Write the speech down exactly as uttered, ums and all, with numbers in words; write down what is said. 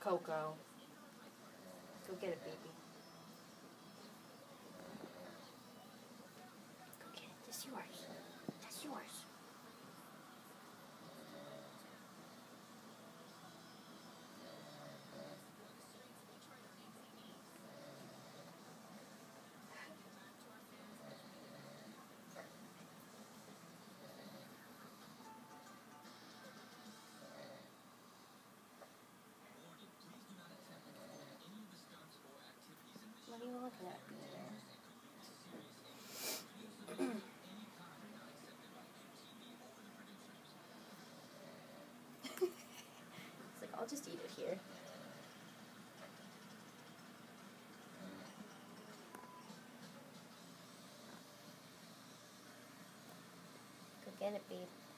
Coco. Go get it, baby. Go get it. That's yours. That's yours. What are you looking at? It's like, I'll just eat it here. Go get it, babe.